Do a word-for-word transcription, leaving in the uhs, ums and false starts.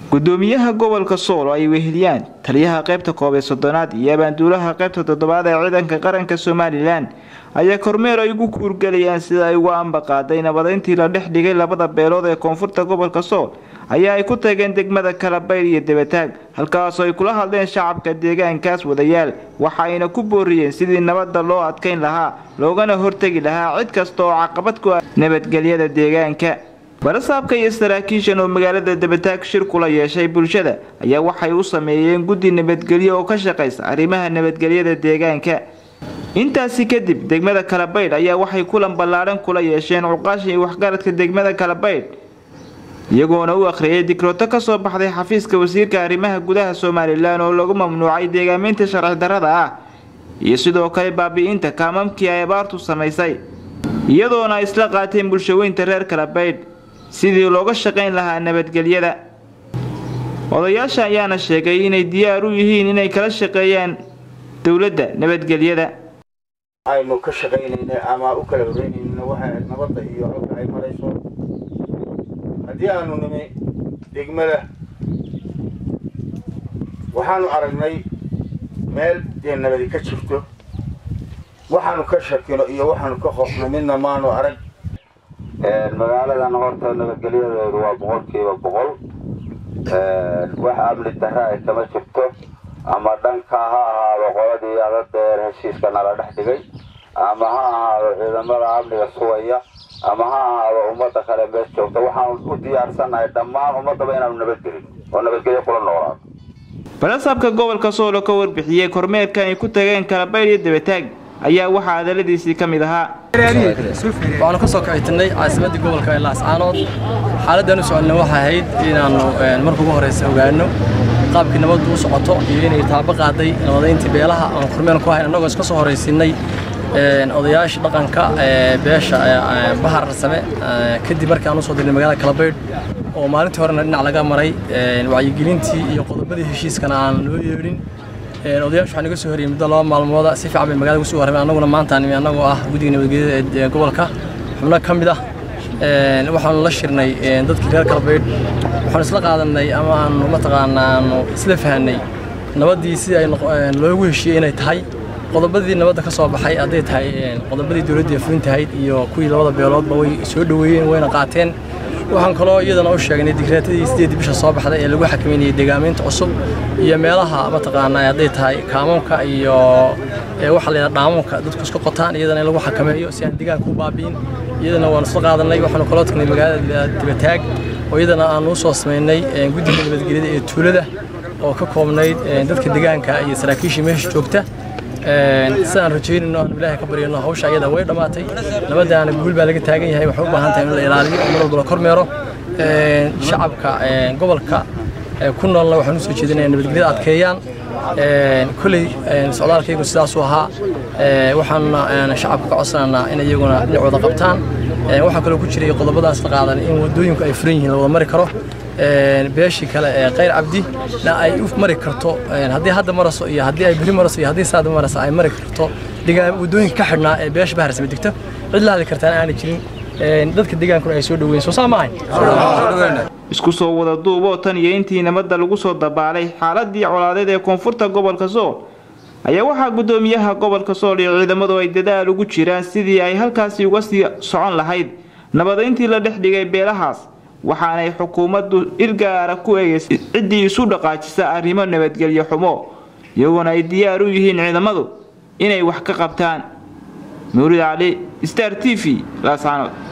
gudoomiyaha gobolka Sool ay weheliyaan taliyaha qaybta koob ee soddonaad iyo banduulaha qaybta toddobaad ee ciidanka qaranka Soomaaliland ayaa kormeer ay ugu kuurgalayaan sida ay uga amba qaaday nabadeyntii la dhex dhigay labada beelood ee koonfurta gobolka Sool ayaa ay ku tageen degmada Kalabayr iyo Dabataag halkaas oo ay kula hadleen shacabka deegaankaas wadayaal waxa ayna ku booriyeen sidii nabadda loo adkeyn lahaa loogana hortagi lahaa cid kasta oo caqabad ku ah nabadgelyada deegaanka barasaabka iyo saraakiishan oo magaalada Dabataag shir kula yeeshay bulshada ayaa waxay u sameeyeen guddi nabadgelyo oo ka shaqeysa arrimaha nabadgelyada deegaanka intaasi kadib degmada Kalabayr ayaa waxay kulan ballaaran kula yeesheen uqaashi waxgaradka degmada Kalabayr iyagoona u akhriyay dikrooto ka soo baxday xafiiska wasiirka arrimaha gudaha Soomaaliland oo lagu mamnuucay deegaaminta sharci darrada ah iyo sidoo kale baabi'inta kaamamkii ay abaartu samaysay iyadoona isla qaateen bulshooyinka reer Kalabayr sidii looga shaqeyn lahaa nabadgelyada odayaasha ayaana sheegay inay diyaar u yihiin inay kala shaqeeyaan dawladda nabadgelyada aynu ka shaqeynayna ama u kala horeynayna waxa nabadda iyo halka ay marayso haddii aanu nimi degmada waxaanu aragnay meel nabadi ka jirto waxaanu ka shakino iyo waxaanu ka qoofnay midna maanu arag magaalada horta nabadgelyadeedu waa boqolkiiba boqol wax amni darro ay kama jirto ama dhanka ha ahaado qoladii adadeer heshiiska nala dhex dhigay ama ha ahaado ciidamada amniga sugaya ama ha ahaado ummadda kale meesha joogta waxaan u diyaarsanahay dhammaan ummadaba inaanu nabadgelin oo nabadgelyo kula noolaado barasaabka gobolka Sool ka warbixiyay kormeerka ay ku tageen Kalabayr iyo Dabataag ayaa waxa hadaladiisii kamid ahaa waxaan ka soo kacaytay caasimadda gobolka Laascaanood xaaladdan su'aalna waxa ahayd inaanu markii ugu horeysay ogaano qaabkii nabaddu u socoto iyo inay taabo qaaday nabadeyntii beelaha aan kormeer ku hayn anagoo iska soo horeysinay odayaasha dhaqanka beesha bahar rasame kadib markii aan u soo dirnay magaalada Kalabayr oo maalintii horena dhinac laga maray wacyigelintii iyo qodobadii heshiiskana aan loo yeerin odayaashu waxaan iga soo horiyay muddo laba maalmood si fiican bay magaalada ugu soo warramay anaguna maanta aan anagoo ah guddiga nabadgelyada ee gobolka xubno ka mid ah waxaan la shirnay dadkii reer Kalabayr waxaan isla qaadanay ama aan mataqaanaa isla fahanay nabadii si ay loogu heshiiyay inay tahay qodobadii nabadda ka soo baxay aday tahay qodobadii dawladda ee fulinta ahayd iyo kuwii labada beeloodba way soo dhaweeyeen wayna qaateen waxaan kaloo iyadana u sheegnay digreetadii sideed bisha soo baxday ee lagu xakameeyay deegaaminta cusub iyo meelaha mataqaanaa aday tahay kaamamka iyo waxa la dhaamonka dadku isku qotaan iyadana lagu xakameeyo si aan deegaanka u baabiin iyadana waan isla qaadanay waxaan kala tagnay magaalada Dabataag oo iyadana aan u soo sameynay guddiga nabadgelyada ee tuulada oo ka koobnayd dadka deegaanka iyo saraakiisha meesha joogta saan rajeynayno aan Ilaahay ka baryayno hawsha iyada way dhamaatay nabadana guul baa laga taagan yahay waxa u baahan tahay in la ilaaliyo mar walba la kormeero shacabka gobolka ku nool waxaan u soo jeedinayaa nabadgelyada adkeeyaan kulay socdaalkaygu sidaas u ahaa waxaan shacabka ka codsanaynaa in iyaguna dhinacooda qabtaan waxa kale ku jiray qodobadaas la qaadan in wadooyinka ay furan yihiin wada mari karo beeshii kale ee Qayr Cabdi na ay u mari karto haddii hadda maraso iyo haddii ay bari maraso iyo haddii saad maraso ay mari karto deegaan wadooyinka ka xidhnaa ee beesha bahar rasmi digto cid la hadli kartaan aan jirin dadka deegaankuna ay soo dhaweeyeen soo saamahay isku soo wada duubo tan iyo intii nabadda lagu soo dabaalay xaaladii colaadeed ee koonfurta gobolka Sool ayaa waxa gudoomiyaha gobolka Sool iyo ciidamadu ay dadaal ugu jiraan sidii ay halkaas uga sii socon lahayd nabadeyntii la dhex dhigay beelahaas waxaanay xukuumaddu ilgaara ku eegaysay cidii isu dhaqaajisa arrimo nabadgelyo xumo iyagoona ay diyaar u yihiin ciidamadu inay wax ka qabtaan Nuuri Ali Star T V Laascaanood.